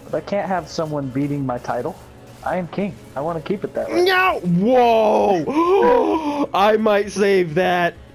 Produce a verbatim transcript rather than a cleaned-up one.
But I can't have someone beating my title. I am king. I want to keep it that way. No! Whoa! I might save that.